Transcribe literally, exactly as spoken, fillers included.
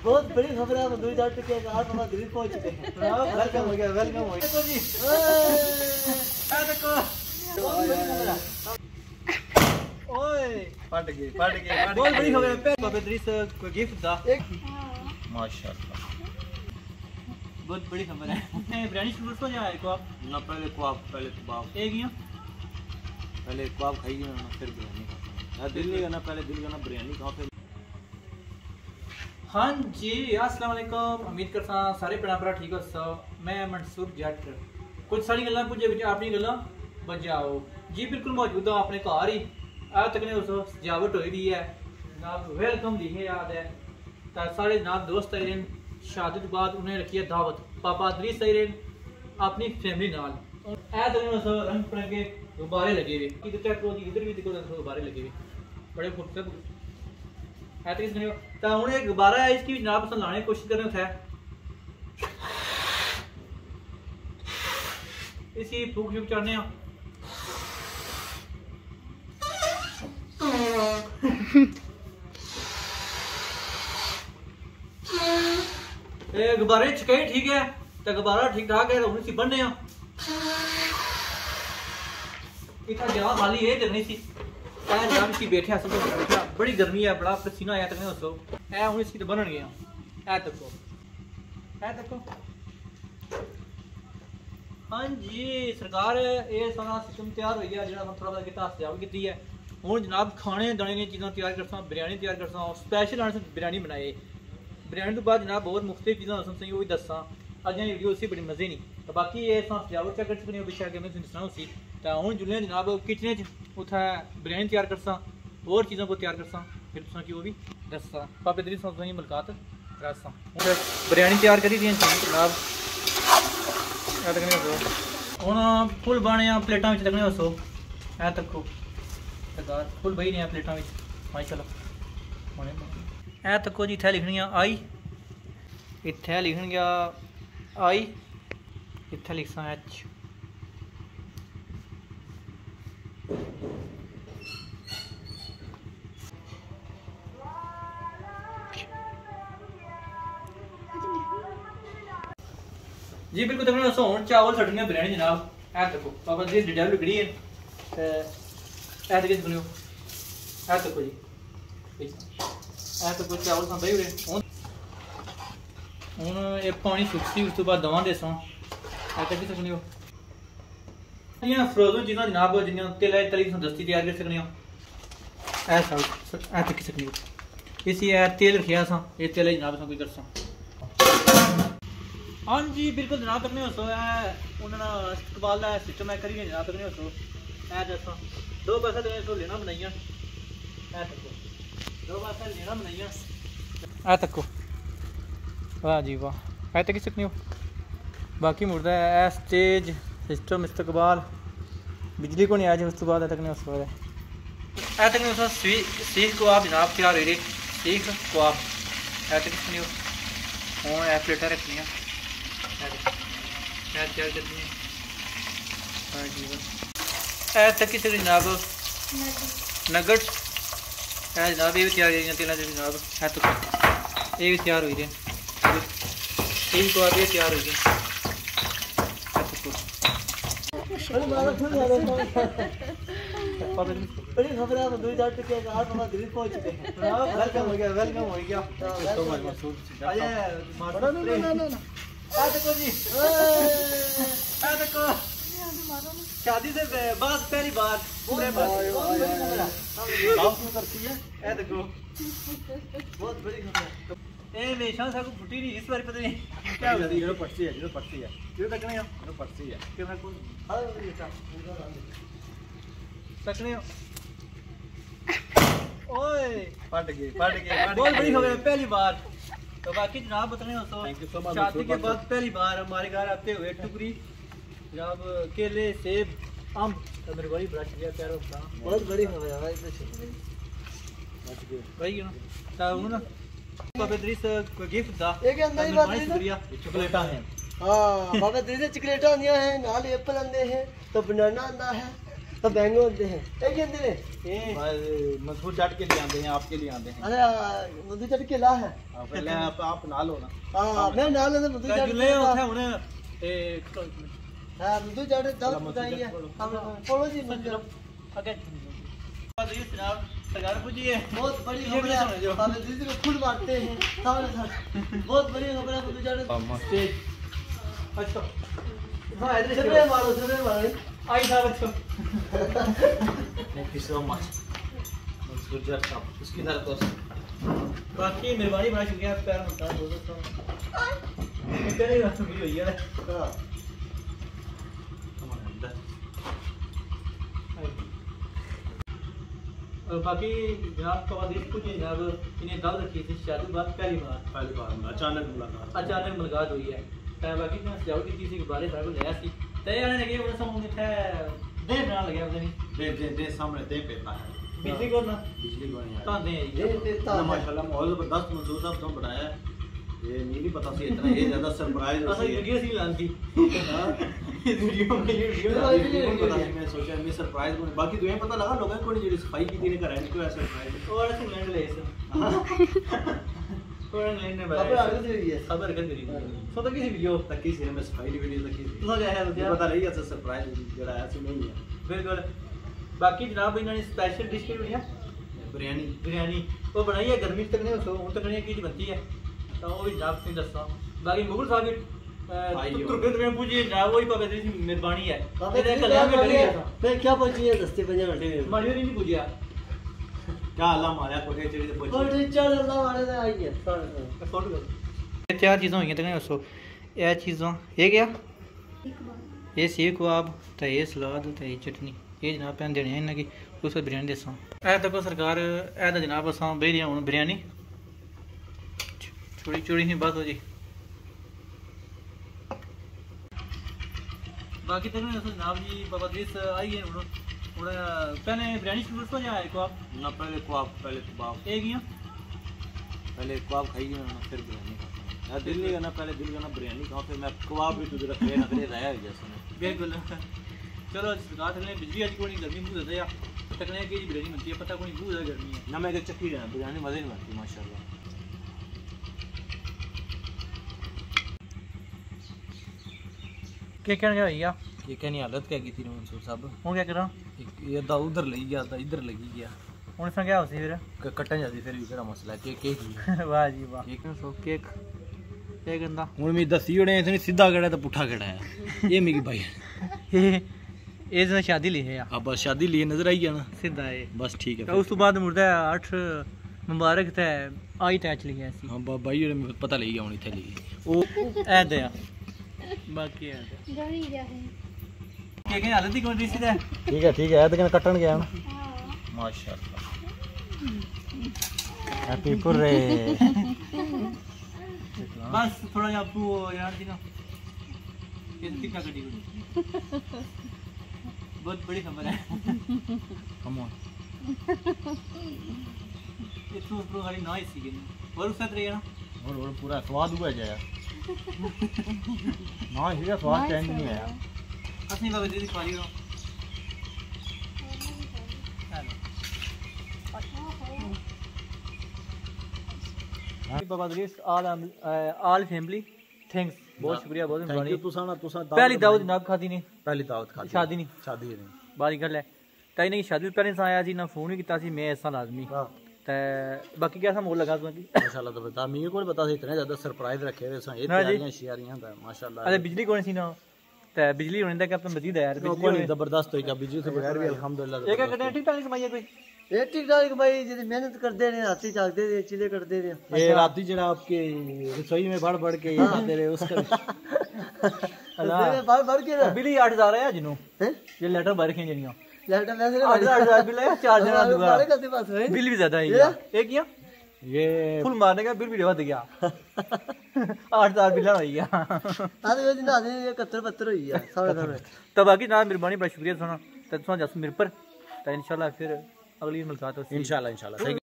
बहुत बड़ी खबर है, दो हजार टके का आप हमारे दिल्ली पहुंच चुके हैं। वेलकम हो गया, वेलकम हो गया। देखो जी, आ देखो, ओए फट गई, फट गई, बहुत बड़ी खबर है। बाबा इदरीस को गिफ्ट था माशाल्लाह, बहुत बड़ी खबर है। बिरयानी शुरू तो जाए को आप ना, पहले कबाब, पहले कबाब एक ही, पहले कबाब खाइए ना फिर बिरयानी खाते हैं। दिल नहीं करना, पहले दिल करना बिरयानी खाओ फिर। हाँ जी, अस्सलाम वालेकुम, उम्मीद करता सारे भैन भरा ठीक हो सब। मैं मंसूर जट कुछ सारी गल्लां पुजे विच अपनी गल्लां बजाओ जी। बिल्कुल मौजूद हूँ अपने घर ही, आ तक ने उस सजावट हुई दी है जनाब, वेलकम लिखे याद है। तो सारे जनाब दोस्त आए हैं, शादी के बाद उन्हें रखी है दावत। पापा इदरीस आए हैं अपनी फैमिली नाल, ए तक ने उस रंग बिरंगे गुब्बारे लगे हुए, इधर चेक करो जी, इधर भी देखो गुब्बारे लगे हुए बड़े खूबसूरत है। तो इसमें तो हूँ एक गुब्बारा है, इसकी जनाब पसंद लाने की कोशिश कर रहे थे। इसी फूक फूक चढ़ने गुब्बारे छकई ठीक है, तो गुब्बारा ठीक ठाक है, तो इसी बनने इतना जगह खाली है करनी सी की बैठे सब बैठा, बड़ी गर्मी है, बड़ा पसीना आया तक उसको ए हूँ इसकी तो बनन गया ए तको ए तको। हाँ जी सरकार ये सारा सिस्टम तैयार हो गया, जो थोड़ा बहुत किता सजावट की है। हूँ जनाब खाने दाने दी चीज़ां तैयार करता, बिरयानी तैयार करता, स्पैशल आने बिरयानी बनाए। बिरयानी तो बाद जनाब और मुख्तलिफ चीज़ां सही वो भी दसा, अज वीडियो उसी बड़ी मजे नहीं। तो बाकी ये सजावट चेक कर सकते हो पिछले अगर मैं दसना उसी। तो हूँ जुल्ले जनाब किचन च उत्थै बिरयानी तैयार करसा, और चीज़ों को तैयार करसा, फिर तुसा की वो भी दसा। पापा इदरीस तुसें मुलाकात करासा। बिरयानी तैयार करी दी जनाब, हूँ फुल बने प्लेटा में लगने दसो ए तको सरकार, फुल बही रहे प्लेटा में माशाल्लाह। ए तको जी इत्थै लिखनियां आई, इत्थै लिखन गया आई, इत्थै लिखसा एच। जी बिल्कुल तकरीबन दोस्तों हूँ चावल सटनियां बिरयानी जनाब ए देखो पापा जी डिटेल लिखड़ी है ए तक सुनियो ए देखो जी ए देखो चावल सा बही हुए हूँ ये पानी सुखसी उस तो बाद दवा देसा ए तक सुनियो। ये फ्रोजन चीज़ां जनाब जिन्हें तेल तली दस्ती तैयार कर सकने ए सब ए तक सकनियो। इसी ए तेल रखिया सा, ये तेल जनाब सा कोई करसा। हाँ जी बिल्कुल जनाब तक नहीं हो सो है उन्होंने इस्तकबाल का सिस्टम है करिए जनाब तक नहीं हो सो है जैसा दो पैसा तो सो लेना बनाइया है तको दो पैसा लेना बनाइया है तको वाह जी वाह है तक सकनी हो। बाकी मुर्दा है स्टेज सिस्टम इस्तकबाल बिजली को नहीं आया उस तो बाद तक नहीं हो सो है तक नहीं हो सीख को आप जनाब तैयार हो रही सीख को आप है तक सकनी हो। हूँ ए प्लेटा रखनी है तैयार करनी है। हाँ जी ए तक किसी जनाब नगट है जनाब, ये भी तैयार करी तेल जनाब है तो ये भी तैयार हुई ठीक को आप ये तैयार हुई बड़ी खबर है, दो हजार टके का आप हमारे दिल्ली पहुंच चुके हैं। वेलकम हो गया, वेलकम हो गया। आ देखो जी, आ देखो शादी से बाद पहली बार करती है ए देखो बहुत बड़ी खबर है। ए हमेशा से को फुटी नहीं, इस बार पता नहीं क्या हो गया। जो पड़ती है, जो पड़ती है, जो तक नहीं जो पड़ती है कि मैं कौन हां ये तक नहीं ओए फट गई, फट गई, बहुत बड़ी खबर है पहली बार। तो बाकी जनाब बताने दोस्तों शादी के बाद पहली बार हमारे घर आते हुए टुकरी जनाब केले सेब आम तो मेरे बड़ी बड़ा शुक्रिया प्यारो का बहुत बड़ी खबर है भाई भाई ना तो ना बाबा इदरीस को गिफ्ट था एक अंदर ही बात शुक्रिया चॉकलेटा है। हां बाबा इदरीस चॉकलेटा दिया है नाल एप्पल अंदे हैं तो बनाना अंदा है तो बैंगो होते हैं एक कहते हैं ये मजबूत चट के लिए आते हैं, आपके लिए आते हैं। अरे मधु चट के ला है पहले आप आप ना लो ना। हां मैं ना ले मधु चट जुले उठे हुन ए हां मधु चट दल बताइए हम बोलो जी मंदिर आगे जी जनाब सरकार पूछिए। बहुत बड़ी खबर है साले दीदी को फुल मारते हैं साले बहुत बड़ी खबर है मधु चट मस्त। अच्छा हां इधर से मारो से मारो आई साहब। अच्छा thank you so much Mansoor Jat sahab उसकी तरफ तो बाकी मेहरबानी बड़ा शुक्रिया प्यार होता है दोस्तों। ये करे ना तो वीडियो ये हां और बाकी जनाब को आदेश कुछ जनाब इन्हें दाल रखी थी शादी बात पहली बार पहली बार अचानक मुलाकात अचानक मुलाकात हुई है। तो बाकी मैं सजावट की थी बारे सारे को नया सी ते आने लगे वो सब मुझे थे दे बना लगे अपने दे दे दे सामने दे पेता है बिजली को ना बिजली को नहीं तां दे ये पेता माशाल्लाह माहौल जबरदस्त मंसूर साहब तो बनाया है। ये नहीं पता सी इतना ये ज्यादा सरप्राइज है वीडियो सी लांती हां इस वीडियो में ये वीडियो पता नहीं मैं सोचा मैं सरप्राइज बने बाकी तुम्हें पता लगा लोगों को जेडी सफाई की थी ने कराया इनको ऐसा सरप्राइज और ऐसे लैंड ले इसे और लैंड ने खबर आ गई है खबर कर दी सो तक की वीडियो तक की सी मैं सफाई की वीडियो तक की तो क्या है मुझे पता नहीं ऐसा सरप्राइज जड़ा ऐसे नहीं है बिल्कुल। बाकी जनाब इन्होंने स्पेशल डिश की बनाई बिरयानी बिरयानी वो बनाई है गर्मी तक नहीं उसको उन तक नहीं की बनती है तो वो भी जनाब से दसता। बाकी मुगल साहब तुर्कत में पूछिए जनाब वही पापा जी मेहरबानी है मेरे कल्याण में डर गया था मैं क्या पूछिए दस्ते पंजे घंटे में मारियो नहीं पूछिया क्या अल्लाह मारा कोटे चढ़ी से पूछिए कोटे चढ़ अल्लाह मारे से आई है फोटो कर ये चार चीज़ें हुई तक नहीं उसको ये चीज़ों ये क्या ये सीख कबाब तो ये सलाद तो ये चटनी ये जनाब पैन देने इन्हें की उसको बिरयानी दसा ऐ तक सरकार ऐ तो जनाब अस बेही दिया हूँ बिरयानी छोड़ी छोड़ी ही बात हो जी। बाकी तक जनाब जी बाबा देश आई है हूँ पहले बिरयानी शुरू तो या कबाब ना पहले कबाब पहले कबाब एक ही पहले कबाब खाइए ना फिर बिरयानी खाता दिल नहीं करना पहले दिल करना बिरयानी खाओ फिर मैं कबाब भी तुझे रखे नखरे रहा है जैसे बिल्कुल। चलो सरकार ने बिजली आज कोई गर्मी मुँह देते या तकने की बिरयानी बनती है पता कोई मुँह गर्मी है ना मैं चक्की जाना बिरयानी मजे नहीं बनती माशाल्लाह। क्या कहना क्या भैया ये कहनी हालत क्या की थी मंसूर साहब हूँ क्या करा ये दा उधर लगी गया था इधर लगी गया हूँ इसमें क्या होती फिर कट्टन जाती फिर भी केड़ा मसला केक केक वाह जी वाह केक ना सो केक ये गंदा हूँ मैं दसी उड़े इतनी सीधा कड़ा तो पुठा कड़ा है ये मिगी भाई ये ये तो शादी ली है अब बस शादी ली नजर आई है ना सीधा है बस ठीक है उस तो बाद मुड़दा आठ मुबारक थे आई टैच ली है ऐसी हां भाई पता लगी गया हूँ इतने ली वो ऐ दे बाकी है गरी जा है के के हालत ही कौन सी है ठीक है ठीक है तो कटन गया ना माशाल्लाह हैप्पी पुरे बस थोड़ा जा आपको यार जी ना ये कितना कटी हुई बहुत बड़ी खबर है कम ऑन ये तो प्रो गाड़ी नाइस सी है और उस साथ रहेगा ना और और पूरा स्वाद हुआ जाए ना इसका स्वाद चेंज नहीं आया असली बाबा दीदी खा ली रहा बाबा दीदी ऑल ऑल फैमिली थैंक्स बहुत शुक्रिया बहुत मेहरबानी तुसा ना तुसा पहली दावत जनाब खादी नहीं पहली दावत खादी शादी नहीं शादी नहीं बारी गल है कई नहीं शादी पहले से आया जी ना फोन ही किया सी मैं ऐसा लाजमी ते बाकी क्या सा मोल लगा तुम्हें माशाल्लाह तो बता मेरे को पता सी इतने ज्यादा सरप्राइज रखे हुए सा ये तैयारियां शियारियां था माशाल्लाह। अरे बिजली कौन सी ना ते बिजली होने तक अपन मजीद है यार बिजली जबरदस्त होई का बिजली से बगैर भी अल्हम्दुलिल्लाह एक एक ठीक ठाक कमाई कोई ये ठीक ठाक भाई जी मेहनत करते रहे राती जागते रहे चिले करते रहे ये राती जरा आपके रसोई में बढ़ बढ़ के ये करते रहे उसका अल्लाह बढ़ बढ़ के बिजली आठ हज़ार है जिनो ये लेटर भर के जनियो लेटर वैसे आठ हज़ार बिल है चार जना दूंगा बिल भी ज्यादा है एक या ये फुल मारने का बिल भी देवा गया आठ हजार बिल हो गया अरे ये दिन आदमी ये कत्तर पत्तर हो गया सारे सारे तो बाकी ना मेहरबानी बड़ा शुक्रिया सुना तो सुना जस मेरे पर तो इंशाल्लाह फिर अगली मुलाकात हो इंशाल्लाह इंशाल्लाह